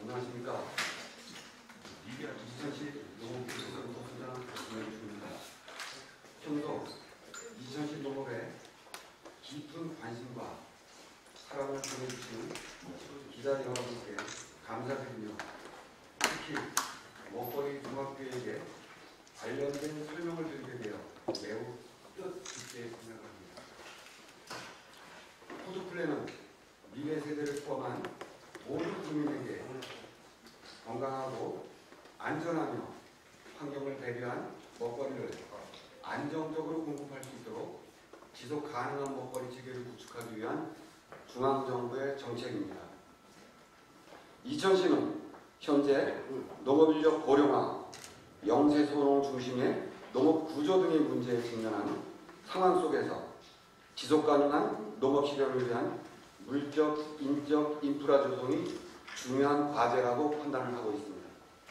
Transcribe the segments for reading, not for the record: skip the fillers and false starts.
안녕하십니까. 2010 농업기술성 소장 김현주입니다. 평소 2010 농업에 깊은 관심과 사랑을 보내주시는 기자 여러분께 감사드리며 특히 먹거리 종합교육에 관련된 설명을 드리게 되어 매우 뜻깊게 생각합니다. 푸드플랜은 미래 세대를 포함한 모든 국민에게 건강하고 안전하며 환경을 배려한 먹거리를 안정적으로 공급할 수 있도록 지속 가능한 먹거리 체계를 구축하기 위한 중앙정부의 정책입니다. 이천시는 현재 농업인력 고령화, 영세소농 중심의 농업 구조 등의 문제에 직면하는 상황 속에서 지속 가능한 농업 실현을 위한 물적, 인적, 인프라 조성이 중요한 과제라고 판단을 하고 있습니다.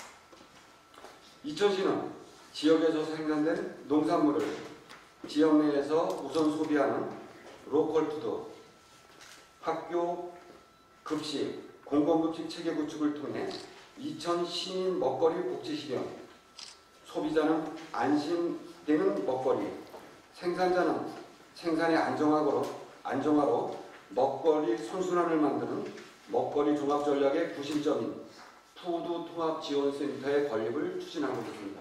이천시는 지역에서 생산된 농산물을 지역 내에서 우선 소비하는 로컬푸드, 학교 급식, 공공급식 체계 구축을 통해 이천 시민 먹거리 복지 실현, 소비자는 안심되는 먹거리, 생산자는 생산의 안정화로 먹거리 선순환을 만드는 먹거리 종합 전략의 구심점인 푸드통합지원센터의 건립을 추진하고 있습니다.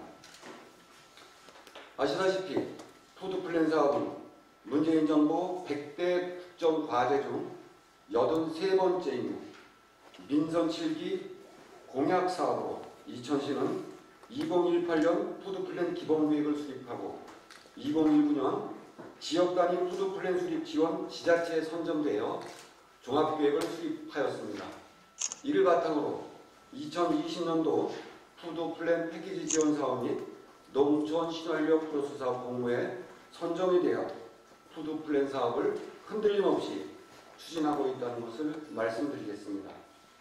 아시다시피 푸드플랜 사업은 문재인 정부 100대 국정과제 중 83번째이며 민선 7기 공약사업으로 이천시는 2018년 푸드플랜 기본계획을 수립하고 2019년 지역단위 푸드플랜 수립 지원 지자체에 선정되어 종합계획을 수립하였습니다. 이를 바탕으로 2020년도 푸드플랜 패키지 지원 사업 및 농촌 신활력 플러스 사업 공모에 선정이 되어 푸드플랜 사업을 흔들림 없이 추진하고 있다는 것을 말씀드리겠습니다.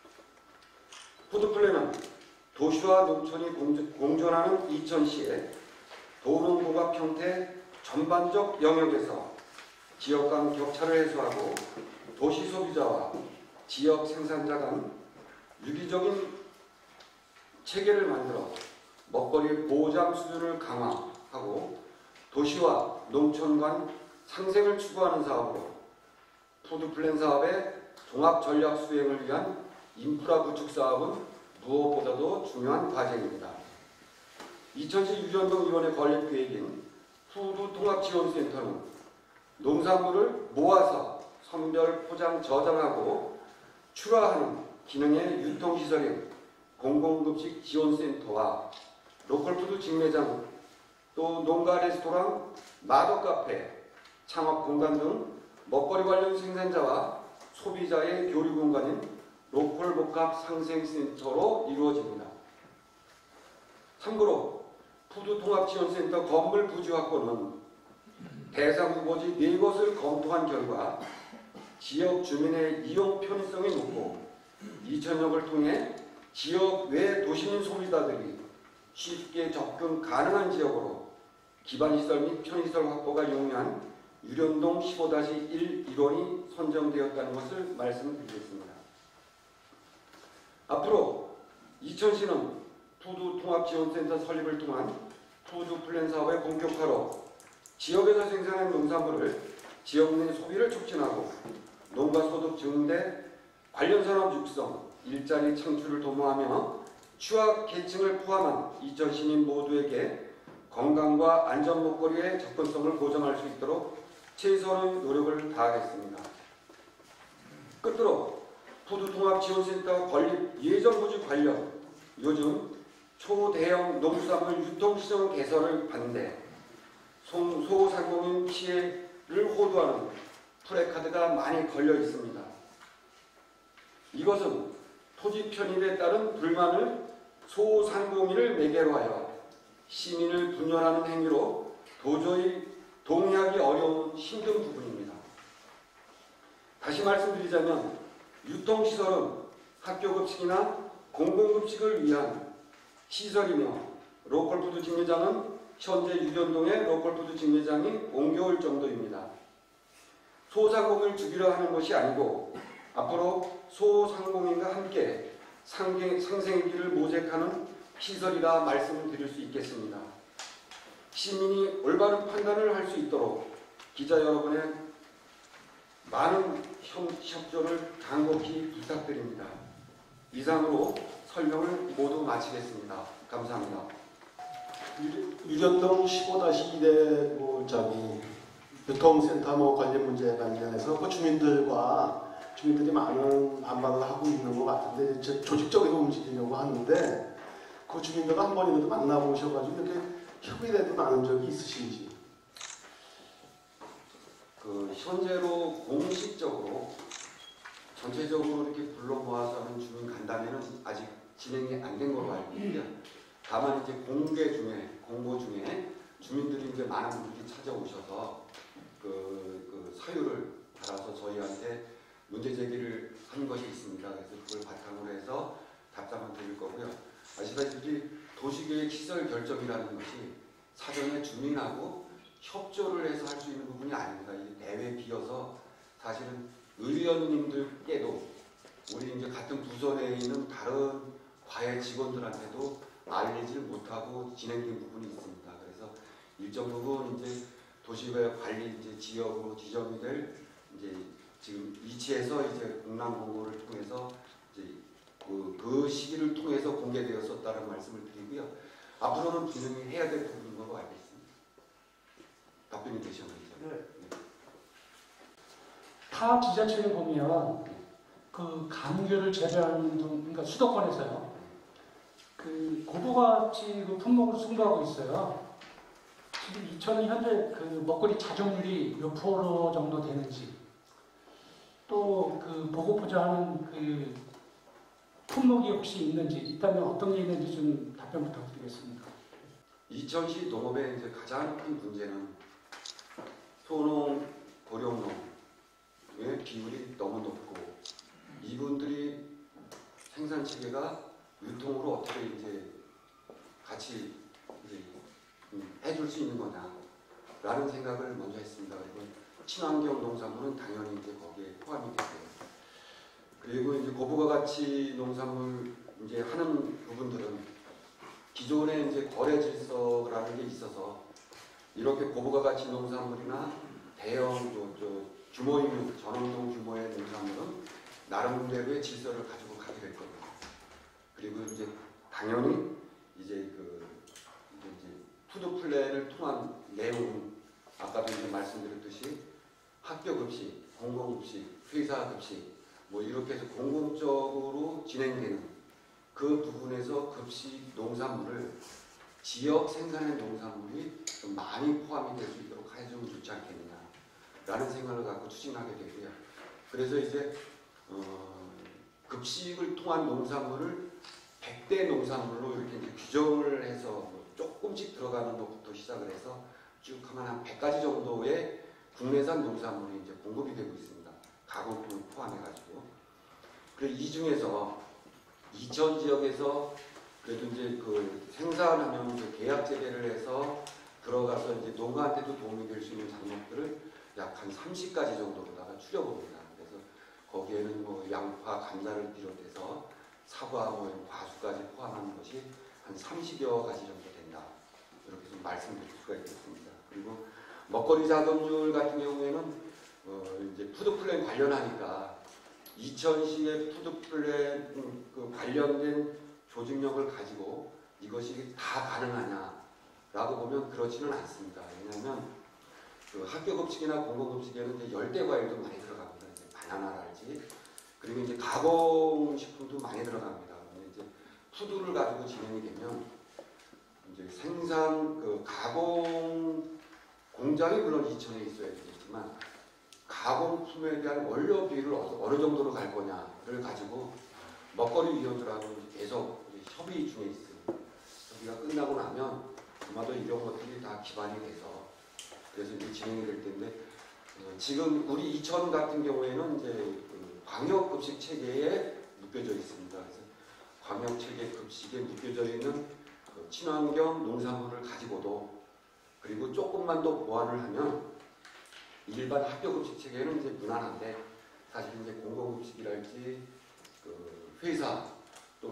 푸드플랜은 도시와 농촌이 공존하는 이천시에 도농복합 형태 전반적 영역에서 지역 간 격차를 해소하고 도시 소비자와 지역 생산자 간 유기적인 체계를 만들어 먹거리 보장 수준을 강화하고 도시와 농촌 간 상생을 추구하는 사업으로 푸드플랜 사업의 종합 전략 수행을 위한 인프라 구축 사업은 무엇보다도 중요한 과제입니다. 이천시 유전동 일원의 건립 계획인 푸드통합지원센터는 농산물을 모아서 선별 포장 저장하고 출하하는 기능의 유통시설인 공공급식 지원센터와 로컬푸드 직매장, 또 농가 레스토랑, 마더카페, 창업공간 등 먹거리 관련 생산자와 소비자의 교류 공간인 로컬복합 상생센터로 이루어집니다. 참고로 푸드통합지원센터 건물 부지 확보는 대상 후보지 4곳을 검토한 결과 지역 주민의 이용 편의성이 높고 이천역을 통해 지역 외 도시민 소비자들이 쉽게 접근 가능한 지역으로 기반시설 및 편의시설 확보가 용이한 유련동 15-1 일원이 선정되었다는 것을 말씀드리겠습니다. 앞으로 이천시는 푸드통합지원센터 설립을 통한 푸드플랜 사업의 본격화로 지역에서 생산한 농산물을 지역 내 소비를 촉진하고 농가 소득 증대, 관련 산업 육성, 일자리 창출을 도모하며 취약 계층을 포함한 이천 시민 모두에게 건강과 안전 먹거리의 접근성을 보장할 수 있도록 최선의 노력을 다하겠습니다. 끝으로 푸드통합지원센터 건립 예정 부지 관련 요즘 초대형 농수산물 유통시장 개설을 반대, 소상공인 피해를 호도하는 프래카드가 많이 걸려 있습니다. 이것은 토지 편입에 따른 불만을 소상공인을 매개로 하여 시민을 분열하는 행위로 도저히 동의하기 어려운 힘든 부분입니다. 다시 말씀드리자면 유통시설은 학교급식이나 공공급식을 위한 시설이며 로컬푸드 직매장은 현재 유전동의 로컬푸드 직매장이 옮겨올 정도입니다. 소상공인을 죽이려 하는 것이 아니고 앞으로 소상공인과 함께 상생기를 모색하는 시설이라 말씀을 드릴 수 있겠습니다. 시민이 올바른 판단을 할 수 있도록 기자 여러분의 많은 협조를 간곡히 부탁드립니다. 이상으로 설명을 모두 마치겠습니다. 감사합니다. 유전동 15-2대 교통센터 관련 문제에 관련해서 주민들이 많은 반발을 하고 있는 것 같은데 조직적으로 움직이려고 하는데 그 주민들과 한 번이라도 만나보셔가지고 이렇게 협의라도 나눈 적이 있으신지? 현재로 공식적으로 전체적으로 이렇게 불러 모아서 하는 주민 간담회는 아직 진행이 안 된 걸로 알고 있고요. 다만 이제 공고 중에 주민들이 이제 많은 분들이 찾아오셔서 그 사유를 달아서 저희한테 문제 제기를 한 것이 있습니다. 그래서 그걸 바탕으로 해서 답장을 드릴 거고요. 아시다시피 도시계획 시설 결정이라는 것이 사전에 주민하고 협조를 해서 할 수 있는 부분이 아닙니다. 이 대회에 비어서 사실은 의원님들께도 우리 이제 같은 부서 내에 있는 다른 과외 직원들한테도 알리질 못하고 진행된 부분이 있습니다. 그래서 일정 부분 이제 도시계획 관리 이제 지역으로 지정이 될 이제 지금 위치에서 이제 공람 공고를 통해서 이제 그 시기를 통해서 공개되었었다는 말씀을 드리고요. 앞으로는 분명히 해야 될 부분인 걸로 알고 있습니다. 답변이 되셨나요? 네. 타 지자체에 보면 그 감귤을 재배하는 등, 그러니까 수도권에서요. 그 고부가치 그 품목을 승부하고 있어요. 지금 이천이 현재 그 먹거리 자정률이 몇 프로 정도 되는지, 또 그 보고보자 하는 그 품목이 혹시 있는지, 있다면 어떤 게 있는지 좀 답변 부탁드리겠습니다. 이천시 농업의 이제 가장 큰 문제는 소농, 고령농의 비율이 너무 높고 이분들이 생산 체계가 유통으로 어떻게 이제 같이 이제 해줄 수 있는 거냐라는 생각을 먼저 했습니다. 그리고 친환경 농산물은 당연히 이제 거기에 포함이 되고요. 그리고 이제 고부가 가치 농산물 이제 하는 부분들은 기존에 이제 거래 질서라는 게 있어서 이렇게 고부가 가치 농산물이나 대형 규모 있는 전원동 규모의 농산물은 나름대로의 질서를 가지고 가게 될 겁니다. 그리고 이제 당연히 이제 이제 푸드 플랜을 통한 내용은 아까도 이제 말씀드렸듯이 학교 급식, 공공 급식, 회사 급식 뭐 이렇게 해서 공공적으로 진행되는 그 부분에서 급식 농산물을 지역 생산의 농산물이 좀 많이 포함이 될 수 있도록 해주면 좋지 않겠느냐라는 생각을 갖고 추진하게 되고요. 그래서 이제 급식을 통한 농산물을 100대 농산물로 이렇게 이제 규정을 해서 뭐 조금씩 들어가는 것부터 시작을 해서 쭉 하면 한 100가지 정도의 국내산 농산물이 이제 공급이 되고 있습니다. 가공품을 포함해가지고. 그리고 이 중에서 이천 지역에서 그래도 이제 그 생산하면 이제 계약 재배를 해서 들어가서 이제 농가한테도 도움이 될 수 있는 작물들을 약 한 30가지 정도로다가 추려봅니다. 그래서 거기에는 뭐 양파, 감자를 비롯해서 사과, 뭐 이런 과수까지 포함하는 것이 한 30여 가지 정도 된다. 이렇게 좀 말씀드릴 수가 있겠습니다. 그리고 먹거리 자금률 같은 경우에는 이제 푸드플랜 관련하니까 이천시의 푸드플랜 그 관련된 조직력을 가지고 이것이 다 가능하냐라고 보면 그렇지는 않습니다. 왜냐하면 그 학교급식이나 공공급식에는 이제 열대과일도 많이 들어갑니다. 이제 바나나랄지 그리고 이제 가공식품도 많이 들어갑니다. 근데 이제 푸드를 가지고 진행이 되면 이제 생산 그 가공 공장이 물론 이천에 있어야 되겠지만 가공품에 대한 원료 비율을 어느 정도로 갈 거냐를 가지고 먹거리 위원들하고 계속 협의 중에 있습니다. 협의가 끝나고 나면 아마도 이런 것들이 다 기반이 돼서 그래서 이제 진행이 될 텐데 지금 우리 이천 같은 경우에는 이제 그 광역급식 체계에 묶여져 있습니다. 그래서 광역체계 급식에 묶여져 있는 그 친환경 농산물을 가지고도 그리고 조금만 더 보완을 하면 일반 학교급식 체계는 이제 무난한데 사실 이제 공공급식이랄지 그 회사 또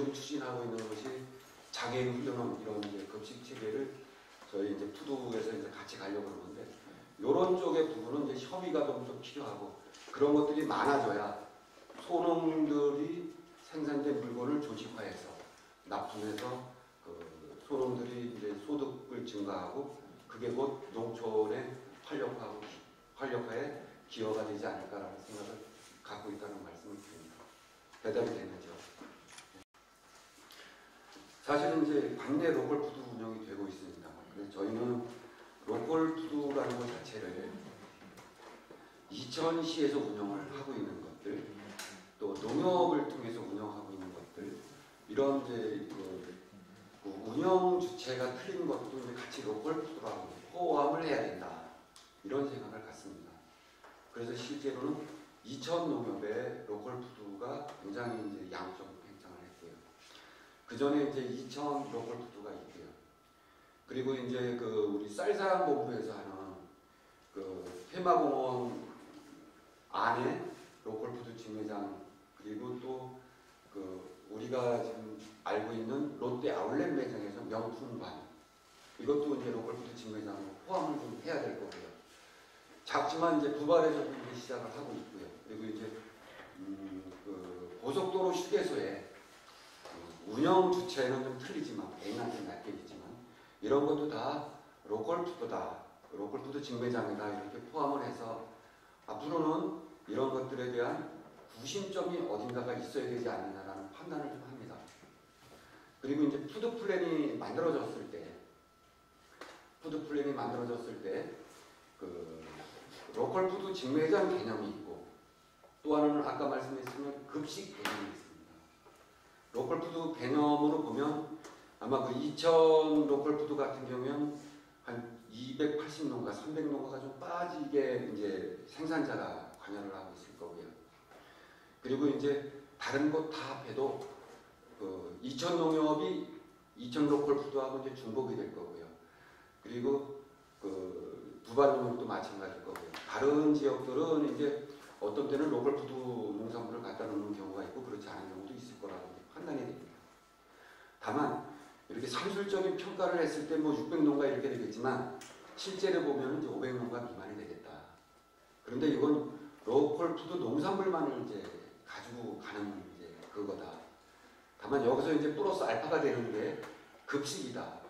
지금 추진하고 있는 것이 장애인 훈련원 이런 이제 급식 체계를 저희 이제 푸드에서 이제 같이 가려고 그러는데 이런 쪽의 부분은 이제 협의가 좀 필요하고 그런 것들이 많아져야 소농들이 생산된 물건을 조직화해서 납품해서 그 소농들이 이제 소득을 증가하고 그게 곧 농촌의 활력화에 기여가 되지 않을까라는 생각을 갖고 있다는 말씀을 드립니다. 대답이 되는죠. 사실은 이제 관내 로컬푸드 운영이 되고 있습니다. 그래서 저희는 로컬푸드라는 것 자체를 이천시에서 운영을 하고 있는 것들, 또 농협을 통해서 운영하고 있는 것들, 이런 이제 그 운영 주체가 틀린 것도 이제 같이 로컬푸드라고 포함을 해야 된다. 이런 생각을 갖습니다. 그래서 실제로는 이천 농협의 로컬푸드가 굉장히 이제 양적 팽창을 했고요. 그 전에 이제 이천 로컬푸드가 있고요. 그리고 이제 그 우리 쌀사랑본부에서 하는 그 테마공원 안에 로컬푸드 직매장 그리고 또 그 우리가 지금 알고 있는 롯데 아울렛 매장에서 명품관 이것도 이제 로컬푸드 직매장으로 포함을 좀 해야 될 거고요. 작지만 이제 부발에서 이제 시작을 하고 있고요. 그리고 이제 그 고속도로 휴게소에 운영 주체는 좀 틀리지만 개인한테 맡기겠지만 이런 것도 다 로컬푸드다, 로컬푸드 직매장이다 이렇게 포함을 해서 앞으로는 이런 것들에 대한 구심점이 어딘가가 있어야 되지 않느냐라는 판단을 좀 합니다. 그리고 이제 푸드 플랜이 만들어졌을 때 그 로컬푸드 직매장 개념이 있고 또 하나는 아까 말씀드렸지만 급식 개념이 있습니다. 로컬푸드 개념으로 보면 아마 그 이천 로컬푸드 같은 경우는 한 280농가, 300농가가 좀 빠지게 이제 생산자가 관여를 하고 있을 거고요. 그리고 이제 다른 곳 다 합해도 그 이천 농협이 이천 로컬푸드하고 이제 중복이 될 거고요. 그리고 그 부발 농협도 마찬가지일 거고요. 다른 지역들은 이제 어떤 때는 로컬푸드 농산물을 갖다 놓는 경우가 있고 그렇지 않은 경우도 있을 거라고 판단이 됩니다. 다만 이렇게 산술적인 평가를 했을 때 뭐 600농가 이렇게 되겠지만 실제로 보면 이제 500농가 미만이 되겠다. 그런데 이건 로컬푸드 농산물만을 이제 가지고 가는 이제 그거다. 다만 여기서 이제 플러스 알파가 되는 게 급식이다.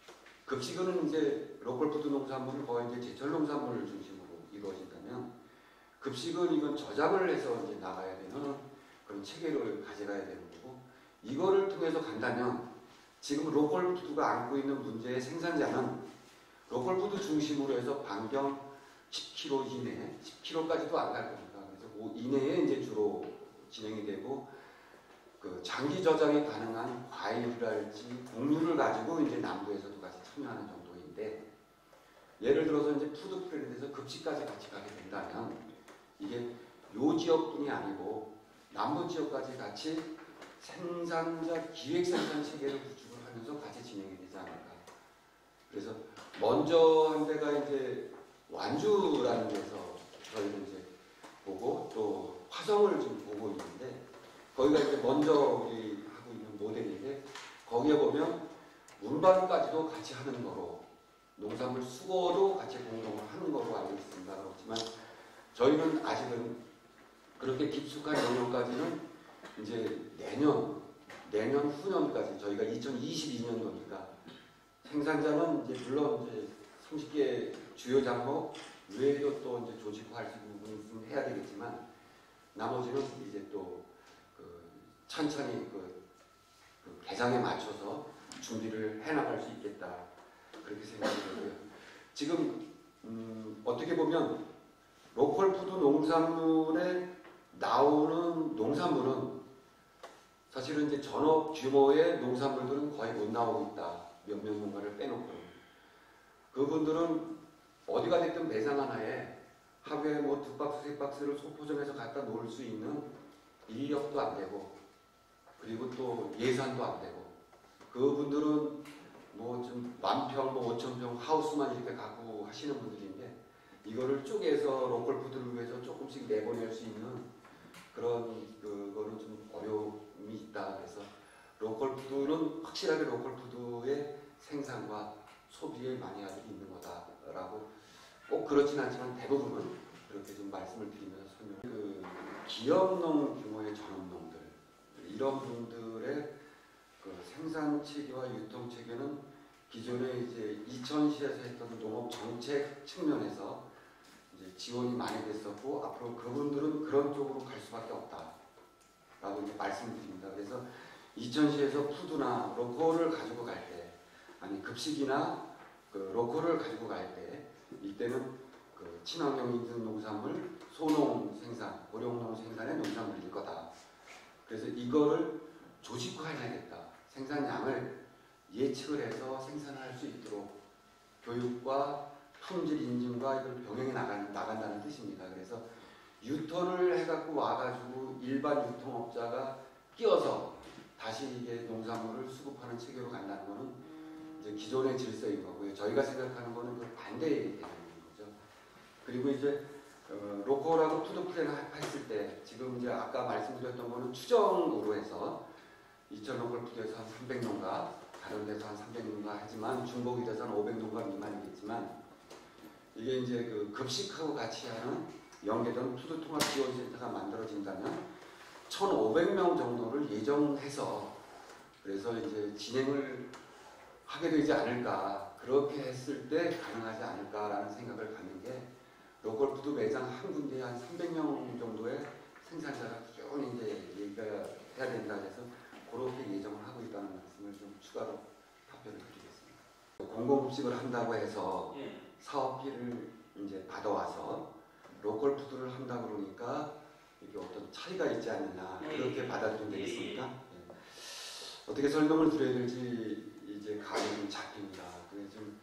급식은 이제 로컬푸드 농산물을 거의 이제 제철 농산물을 중심으로 이루어진다면 급식은 이건 저장을 해서 이제 나가야 되는 그런 체계를 가져가야 되는 거고 이거를 통해서 간다면 지금 로컬푸드가 안고 있는 문제의 생산자는 로컬푸드 중심으로 해서 반경 10km 이내, 10km까지도 안 갈 겁니다. 그래서 그 이내에 이제 주로 진행이 되고 그 장기 저장이 가능한 과일이랄지 곡류를 가지고 이제 남부에서도 같이 참여하는 정도인데 예를 들어서 이제 푸드 플랜에서 급식까지 같이 가게 된다면 이게 요 지역뿐이 아니고 남부 지역까지 같이 생산자 기획 생산 체계를 구축을 하면서 같이 진행이 되지 않을까. 그래서 먼저 한 데가 이제 완주라는 데서 저희는 이제 보고 또 화성을 지금 보고 있는데 거기가 이제 먼저 우리 하고 있는 모델인데 거기에 보면 운반까지도 같이 하는 거로 농산물 수거도 같이 공동을 하는 거로 알고 있습니다. 그렇지만 저희는 아직은 그렇게 깊숙한 영역까지는 이제 내년 후년까지 저희가 2022년도니까 생산자는 이제 물론 이제 30개 주요 작목 외에도 또 이제 조직화할 수 있는 부분이 있으면 해야 되겠지만 나머지는 이제 또 그 천천히 그 개장에 맞춰서 준비를 해나갈 수 있겠다 그렇게 생각이 되고요. 지금 어떻게 보면 로컬푸드 농산물에 나오는 농산물은 사실은 이제 전업 규모의 농산물들은 거의 못 나오고 있다. 몇몇 농가를 빼놓고 그분들은 어디가 됐든 매장 하나에 하루에 뭐 2박스, 3박스를 소포점에서 갖다 놓을 수 있는 인력도 안 되고 그리고 또 예산도 안 되고 그분들은 뭐 좀 10,000평, 뭐 5,000평 하우스만 이렇게 갖고 하시는 분들인데 이거를 쪼개서 로컬푸드를 위해서 조금씩 내보낼 수 있는 그런 그거는 좀 어려움이 있다. 그래서 로컬 푸드는 확실하게 로컬 푸드의 생산과 소비에 많이 아직 있는 거다라고 꼭 그렇진 않지만 대부분은 그렇게 좀 말씀을 드리면서 설명. 그 기업농 규모의 전업농들 이런 분들의 그 생산 체계와 유통 체계는 기존에 이제 이천시에서 했던 농업 정책 측면에서 이제 지원이 많이 됐었고 앞으로 그분들은 그런 쪽으로 갈 수밖에 없다라고 이제 말씀드립니다. 그래서 이천시에서 푸드나 로컬을 가지고 갈 때, 아니 급식이나 그 로컬을 가지고 갈 때, 이때는 그 친환경 인증 농산물, 소농 생산, 고령농 생산의 농산물일 거다. 그래서 이거를 조직화해야겠다. 생산량을 예측을 해서 생산할 수 있도록 교육과 품질 인증과 이걸 병행해 나간다는 뜻입니다. 그래서 유턴을 해갖고 와가지고 일반 유통업자가 끼어서 다시 이게 농산물을 수급하는 체계로 간다는 거는 이제 기존의 질서인 거고요. 저희가 생각하는 거는 그 반대의 개념인 거죠. 그리고 이제 로컬하고 푸드 플랜을 했을 때 지금 이제 아까 말씀드렸던 거는 추정으로 해서 이천 로컬 푸드에서 한 300농가, 다른 데서 한 300농가 하지만 중복이 돼서 한 500농가 미만이겠지만 이게 이제 그 급식하고 같이 하는 연계된 푸드 통합 지원센터가 만들어진다면 1,500명 정도를 예정해서 그래서 이제 진행을 하게 되지 않을까, 그렇게 했을 때 가능하지 않을까라는 생각을 갖는 게 로컬 푸드 매장 한 군데에 한 300명 정도의 생산자가 기존에 이제 얘기가 해야 된다 해서 그렇게 예정을 하고 있다는 말씀을 좀 추가로 답변을 드리겠습니다. 공공급식을 한다고 해서 사업비를 이제 받아와서 로컬 푸드를 한다 그러니까 이게 어떤 차이가 있지 않느냐 그렇게 받아들이면 되겠습니까? 예. 어떻게 설명을 드려야 될지 이제 감이 좀 잡힙니다. 그게 좀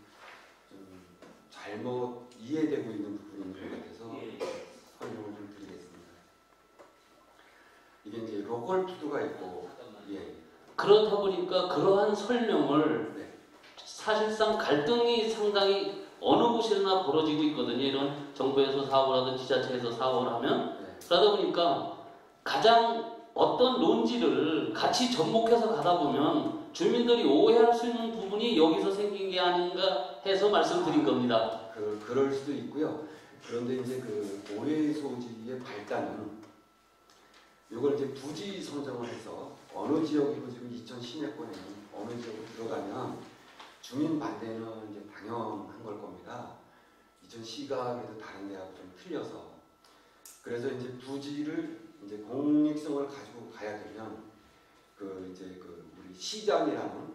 잘못 이해되고 있는 부분인 것 같아서 설명을 좀 드리겠습니다. 이게 이제 로컬 푸드가 있고, 예. 그렇다 보니까 그러한 설명을 네. 사실상 갈등이 상당히 어느 곳이나 벌어지고 있거든요. 이런 정부에서 사업을 하든 지자체에서 사업을 하면. 네. 그러다 보니까 가장 어떤 논지를 같이 접목해서 가다 보면 주민들이 오해할 수 있는 부분이 여기서 생긴 게 아닌가 해서 말씀드린 겁니다. 그럴 수도 있고요. 그런데 이제 그 오해 소지의 발단은 이걸 이제 부지 선정을 해서 어느 지역이고 지금 이천 시내권에는 어느 지역으로 들어가면 주민 반대는 이제 당연한 걸 겁니다. 이천 시가 그래도 다른 데하고 좀 틀려서 그래서 이제 부지를 이제 공익성을 가지고 가야 되면 그 이제 그 우리 시장이라는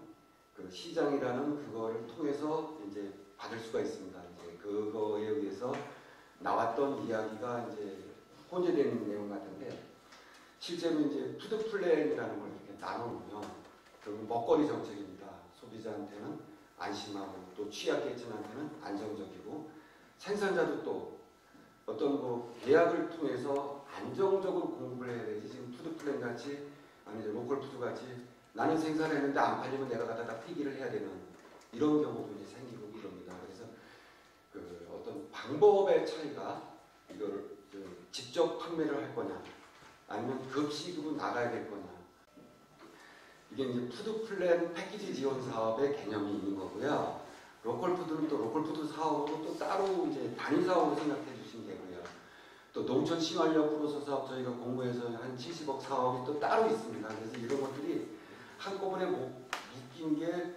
그거를 통해서 이제 받을 수가 있습니다. 이제 그거에 의해서 나왔던 이야기가 이제 혼재된 내용 같은데 실제로 이제 푸드 플랜이라는 걸 이렇게 나눠보면 결국 먹거리 정책입니다. 소비자한테는 안심하고 또 취약계층한테는 안정적이고 생산자도 또 어떤 뭐 계약을 통해서 안정적으로 공급을 해야 되지 지금 푸드 플랜 같이 아니 이제 로컬 푸드 같이 나는 생산했는데 안 팔리면 내가 갖다 폐기를 해야 되는 이런 경우도 이제 생기고 그럽니다. 그래서 그 어떤 방법의 차이가 이걸 직접 판매를 할 거냐 아니면 급식으로 나가야 될 거냐 이게 이제 푸드 플랜 패키지 지원 사업의 개념이 있는 거고요. 로컬 푸드는 또 로컬 푸드 사업으로 또 따로 이제 단위 사업으로 생각해 주시면 되고요. 또 농촌 sinh활력 프로서 사업 저희가 공모해서 한 70억 사업이 또 따로 있습니다. 그래서 이런 것들이 한꺼번에 묶인 게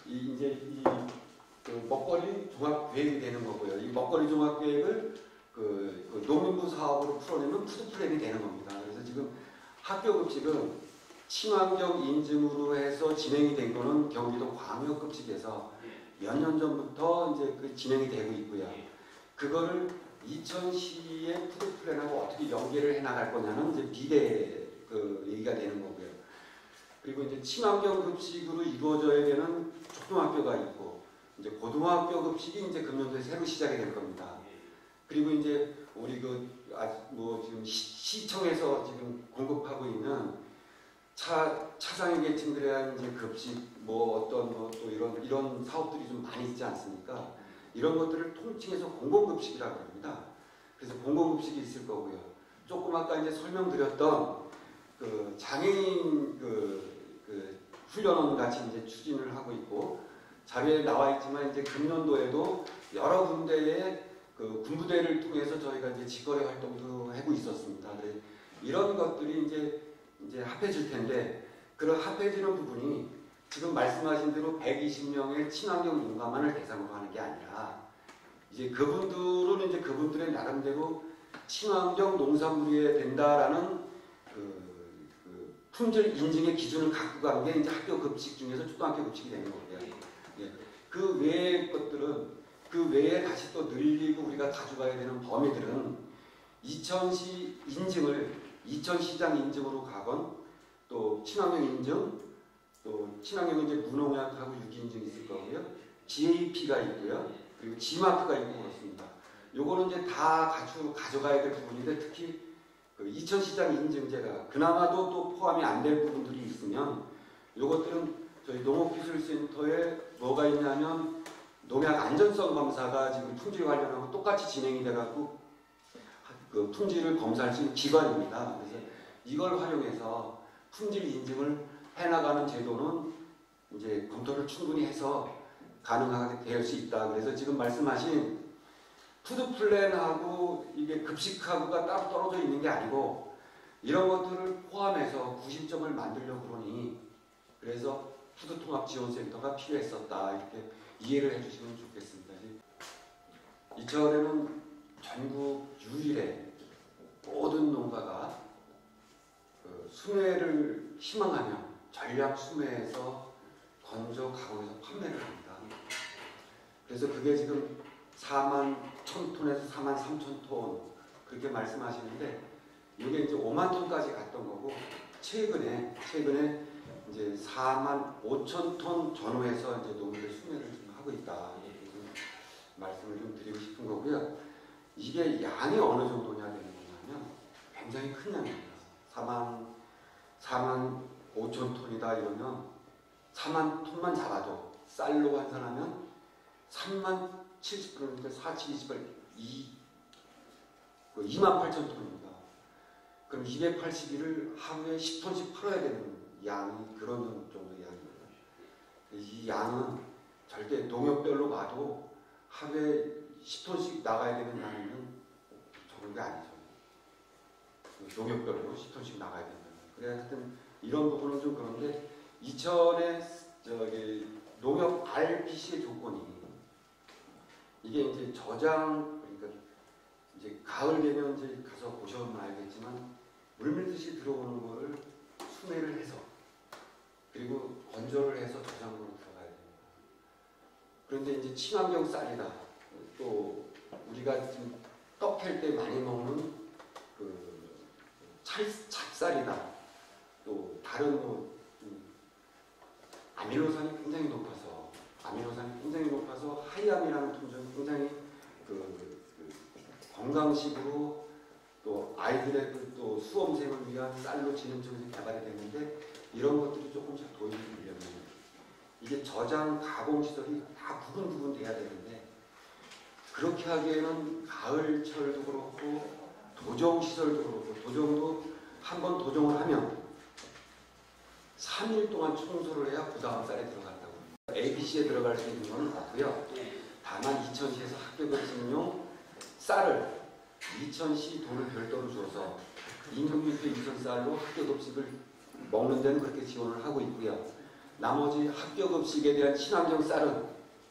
그 먹거리 종합 계획이 되는 거고요. 이 먹거리 종합 계획을 그 농림부 사업으로 풀어내면 푸드 플랜이 되는 겁니다. 그래서 지금 학교 급식은 친환경 인증으로 해서 진행이 된 거는 경기도 광역급식에서 몇 년 전부터 이제 그 진행이 되고 있고요. 그거를 이천시의 푸드 플랜하고 어떻게 연계를 해 나갈 거냐는 이제 비대 그 얘기가 되는 거고요. 그리고 이제 친환경 급식으로 이루어져야 되는 초등학교가 있고 이제 고등학교 급식이 이제 금년도에 새로 시작이 될 겁니다. 그리고 이제 우리 뭐 지금 시청에서 지금 공급하고 있는 차상위 계층들에 대한 이제 급식 뭐 어떤 뭐 또 이런 사업들이 좀 많이 있지 않습니까? 이런 것들을 통칭해서 공공급식이라고 합니다. 그래서 공공급식이 있을 거고요. 조금 아까 이제 설명드렸던 그 장애인 훈련원 같이 이제 추진을 하고 있고 자료에 나와 있지만 이제 금년도에도 여러 군데의 그 군부대를 통해서 저희가 이제 직거래 활동도 하고 있었습니다. 네. 이런 것들이 이제 합해질 텐데 그런 합해지는 부분이 지금 말씀하신 대로 120명의 친환경 농가만을 대상으로 하는 게 아니라 이제 그분들은 이제 그분들의 나름대로 친환경 농산물이어야 된다라는 그 품질 인증의 기준을 갖고 간 게 이제 학교 급식 중에서 초등학교 급식이 되는 거고요. 예. 그 외의 것들은 그 외에 다시 또 늘리고 우리가 가져가야 되는 범위들은 이천시 인증을 이천시장 인증으로 가건 또 친환경 인증 또 친환경 이제 무농약하고 유기인증이 있을 거고요. GAP가 있고요. 그리고 G마크가 있고 그렇습니다. 요거는 이제 다 가져가야 될 부분인데 특히 그 이천시장 인증제가 그나마도 또 포함이 안 될 부분들이 있으면 요것들은 저희 농업기술센터에 뭐가 있냐면 농약 안전성 검사가 지금 품질 관련하고 똑같이 진행이 돼갖고 그 품질을 검사할 수 있는 기관입니다. 그래서 이걸 활용해서 품질 인증을 해나가는 제도는 이제 검토를 충분히 해서 가능하게 될 수 있다. 그래서 지금 말씀하신 푸드 플랜하고 이게 급식하고가 따로 떨어져 있는 게 아니고 이런 것들을 포함해서 구심점을 만들려고 그러니 그래서 푸드 통합 지원센터가 필요했었다. 이렇게 이해를 해주시면 좋겠습니다. 이천에는 전국 유일의 모든 농가가 그 수매를 희망하며 전략 수매에서 건조 가공해서 판매를 합니다. 그래서 그게 지금 4만 1,000톤에서 4만 3천 톤 그렇게 말씀하시는데 이게 이제 5만 톤까지 갔던 거고 최근에 이제 4만 5천 톤 전후해서 이제 농민들 수매를 좀 하고 있다. 이렇게 좀 말씀을 좀 드리고 싶은 거고요. 이게 양이 어느 정도냐 되는 거냐면 굉장히 큰 양입니다. 4만 5천 톤이다 이러면 4만 톤만 잡아도 쌀로 환산하면 3만 70 그러니까 4, 7, 28, 2만 8천 톤입니다. 그럼 280일을 하루에 10톤씩 팔아야 되는 양이 그런 정도의 양입니다. 이 양은 절대 농협별로 봐도 하루에 10톤씩 나가야 되는 양은 적은 게 아니죠. 농협별로 10톤씩 나가야 된다. 그래 하여튼 이런 부분은 좀 그런데 이천의 저기 농협 RBC의 조건이 이게 이제 저장 그러니까 이제 가을 되면 이제 가서 보셔보면 알겠지만 물밀듯이 들어오는 거를 수매를 해서 그리고 건조를 해서 저장고로 들어가야 됩니다. 그런데 이제 친환경 쌀이다. 또 우리가 지금 떡 캘 때 많이 먹는 그 찹쌀이다. 또 다른 뭐 아미노산이 굉장히 높아서 하이암이라는 품종이 굉장히 그 건강식으로 또 아이들의 또 수험생을 위한 쌀로 진흥적으로 개발이 됐는데 이런 것들이 조금씩 도입이 되려면 이게 저장 가공 시설이 다 부분 돼야 되는데 그렇게 하기에는 가을철도 그렇고 도정 시설도 그렇고 도정도 한번 도정을 하면 3일 동안 청소를 해야 그 다음 쌀에 들어간다고. ABC에 들어갈 수 있는 건 없고요. 다만 이천시에서 학교급식용 쌀을 이천시 돈을 별도로 줘서 임금님표 이천쌀로 학교급식을 먹는 데는 그렇게 지원을 하고 있고요. 나머지 학교급식에 대한 친환경 쌀은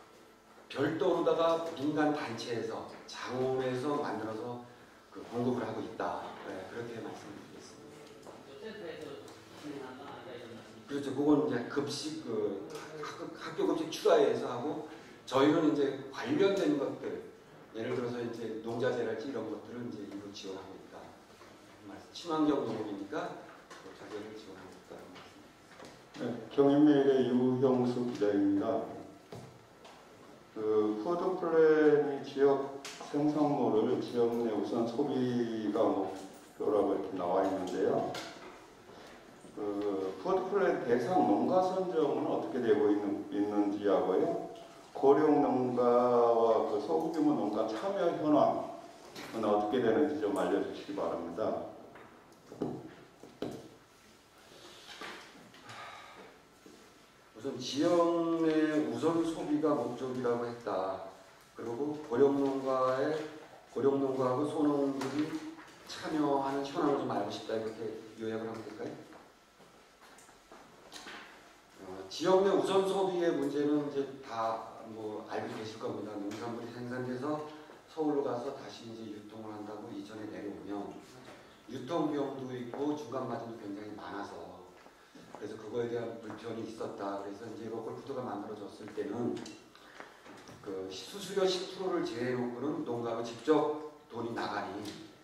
별도로다가 민간 단체에서 장원에서 만들어서 그 공급을 하고 있다. 네, 그렇게 말씀드리겠습니다. 그렇죠. 그건 이제 급식 학교 급식 추가해서 하고 저희는 이제 관련된 것들 예를 들어서 이제 농자재랄지 이런 것들을 이제 일부 지원하고 있다. 친환경 농업이니까 자재를 지원하고 있다는 말씀입니다. 네, 경인메일의 유형수 기자입니다. 그 푸드 플랜이 지역 생산물을 지역 내 우선 소비가 목표라고 이렇게 나와 있는데요. 그 푸드 플랜 대상 농가 선정은 어떻게 되고 있는지하고요. 고령 농가와 그 소규모 농가 참여 현황은 어떻게 되는지 좀 알려주시기 바랍니다. 우선 지역 내 우선 소비가 목적이라고 했다. 그리고 고령농가하고 소농들이 참여하는 현황을 좀 알고 싶다. 이렇게 요약을 하면 될까요? 지역 내 우선 소비의 문제는 이제 다 뭐 알고 계실 겁니다. 농산물이 생산돼서 서울로 가서 다시 이제 유통을 한다고 이전에 내려오면 유통 비용도 있고 중간 마진도 굉장히 많아서 그래서 그거에 대한 불편이 있었다. 그래서 이제 로컬 푸드가 만들어졌을 때는 그 수수료 10%를 제외해놓고는 농가로 직접 돈이 나가니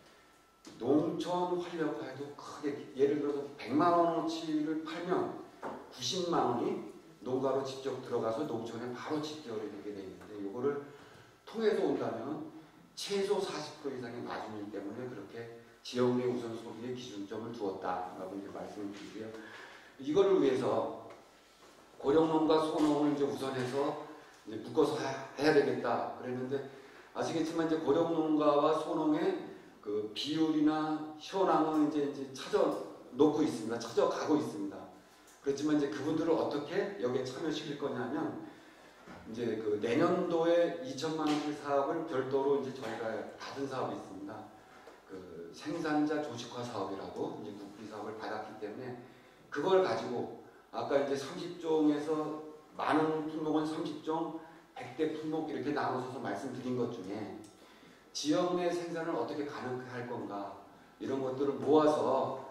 농촌 활력화에도 크게 예를 들어서 100만 원어치를 팔면 90만 원이 농가로 직접 들어가서 농촌에 바로 집결이 되게 돼 있는데 이거를 통해서 온다면 최소 40% 이상의 마진이기 때문에 그렇게 지역 내 우선 소비에 기준점을 두었다라고 이제 말씀을 드리고요. 이거를 위해서 고령농가 소농을 이제 우선해서 이제 묶어서 해야 되겠다 그랬는데 아시겠지만 이제 고령농가와 소농의 그 비율이나 현황은 이제 찾아 놓고 있습니다. 찾아가고 있습니다. 그렇지만 이제 그분들을 어떻게 여기에 참여시킬 거냐면 이제 그 내년도에 2천만 원짜리 사업을 별도로 이제 저희가 받은 사업이 있습니다. 그 생산자 조직화 사업이라고 이제 국비 사업을 받았기 때문에 그걸 가지고 아까 이제 30종에서 많은 품목은 30종, 100대 품목 이렇게 나눠서 말씀드린 것 중에 지역 내 생산을 어떻게 가능할 건가 이런 것들을 모아서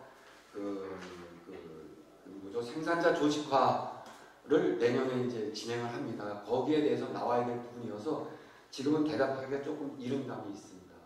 생산자 조직화를 내년에 이제 진행을 합니다. 거기에 대해서 나와야 될 부분이어서 지금은 대답하기가 조금 이른 감이 있습니다.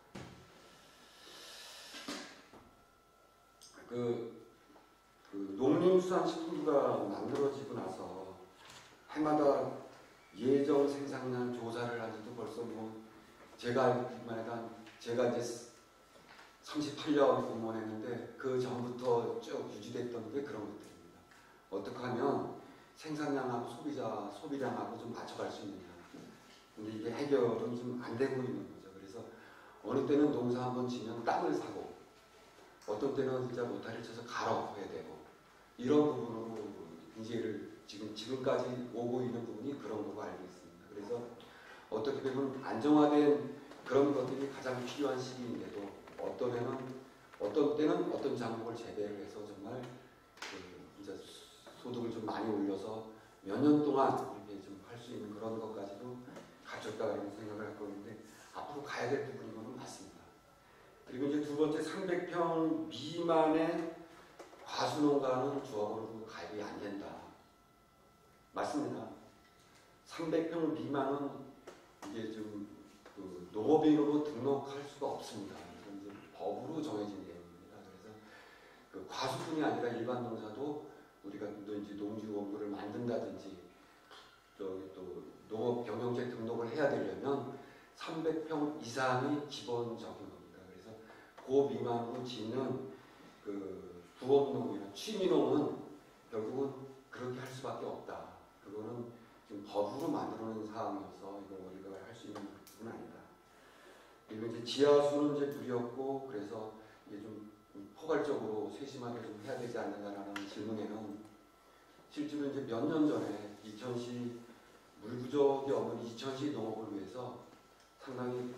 농림수산식품부가 만들어지고 나서 해마다 예정 생산량 조사를 한 지도 벌써 뭐 제가 알기만 해도 제가 이제 38년 공무원했는데 그 전부터 쭉 유지됐던 게 그런 것들입니다. 어떻게 하면 생산량하고 소비량하고 좀 맞춰갈 수 있느냐. 근데 이게 해결은 좀 안 되고 있는 거죠. 그래서 어느 때는 농사 한번 지면 땅을 사고 어떤 때는 진짜 모타리를 쳐서 갈아엎어야 되고 이런 부분으로 문제를 지금까지 오고 있는 부분이 그런 거고 알고 있습니다. 그래서 어떻게 보면 안정화된 그런 것들이 가장 필요한 시기인데도 어떤 때는 어떤 작물을 재배를 해서 정말 이제 소득을 좀 많이 올려서 몇 년 동안 이렇게 좀 할 수 있는 그런 것까지도 갖췄다는 생각을 할 건데 앞으로 가야 될 부분인 건 맞습니다. 그리고 이제 두 번째 300평 미만의 과수농가는 조합원으로 가입이 안 된다. 맞습니다. 300평 미만은 이게 좀 농업인으로 등록할 수가 없습니다. 이건 이제 법으로 정해진 내용입니다. 그래서 그 과수뿐이 아니라 일반 농사도 우리가 또 이제 농지원부를 만든다든지 또 농업 경영체 등록을 해야 되려면 300평 이상이 기본적인 겁니다. 그래서 그 미만으로 짓는 그 부업농이나 취미농은 결국은 그렇게 할 수밖에 없다. 그거는 지금 법으로 만들어놓은 사항이어서 이걸 우리가 할 수 있는 부분은 아니다. 그리고 이제 지하수는 이제 불이었고 그래서 이게 좀 포괄적으로 세심하게 좀 해야 되지 않느냐라는 질문에는 실제로 이제 몇 년 전에 이천시 물 부족이 없는 이천시 농업을 위해서 상당히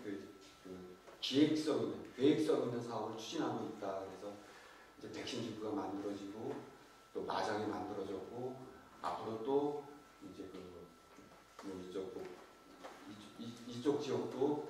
계획성 있는 사업을 추진하고 있다. 그래서 이제 백신 기부가 만들어지고 또 마장이 만들어졌고 앞으로 또 이제 이쪽 지역도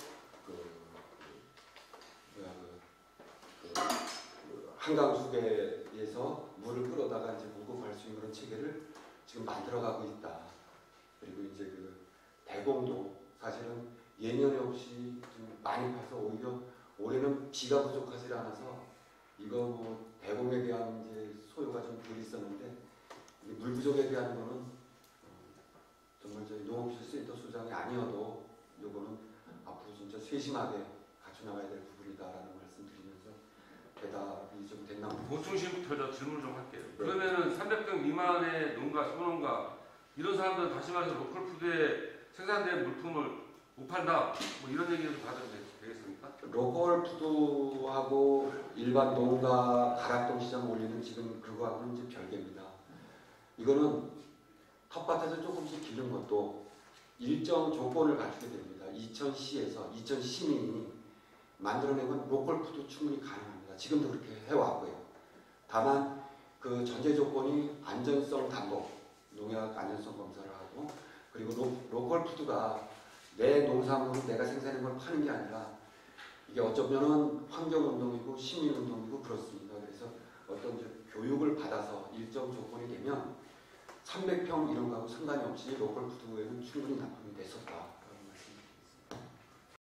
한강 수계에서 물을 끌어다가 이제 공급할 수 있는 그런 체계를 지금 만들어가고 있다. 그리고 이제 그 대공도 사실은 예년에 없이 좀 많이 파서 오히려 올해는 비가 부족하지 않아서 이거 뭐 대공에 대한 이제 소요가 좀 덜 있었는데 물 부족에 대한 거는 정말 저희 농업기술센터 소장이 아니어도 요거는 앞으로 진짜 세심하게 갖춰나가야 될 부분이다라는 말씀드리면서 대답이 좀 됐나 모르겠습니다. 보충식부터 질문 좀 할게요. 네. 그러면은 300평 미만의 농가, 소농가 이런 사람들은 다시 말해서 로컬푸드에 생산된 물품을 못 판다 뭐 이런 얘기를 받아도 되겠습니까? 로컬푸드하고 일반 농가 가락동 시장 올리는 지금 그거하고는 이제 별개입니다. 이거는 앞에서 조금씩 기른 것도 일정 조건을 갖추게 됩니다. 이천시에서 이천 시민이 만들어내면 로컬푸드 충분히 가능합니다. 지금도 그렇게 해왔고요. 다만 그 전제 조건이 안전성 담보, 농약 안전성 검사를 하고, 그리고 로컬푸드가 내 농산물을 내가 생산한 걸 파는 게 아니라 이게 어쩌면은 환경운동이고 시민운동이고 그렇습니다. 그래서 어떤 이제 교육을 받아서 일정 조건이 되면 300평 이런 거하고 상관이 없이 로컬푸드에는 충분히 납품이 됐었다.